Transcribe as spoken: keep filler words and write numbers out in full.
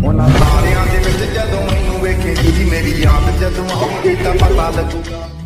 ਉਹਨਾਂ ਤਾਰਿਆਂ ਦੇ ਵਿੱਚ ਜਦੋਂ ਮੈਨੂੰ ਵੇਖੇਂਗੀ ਮੇਰੀ ਯਾਦ ਜਦੋਂ ਆਉਂਦੀ ਤਾਂ ਪਤਾ ਲੱਗੂਗਾ।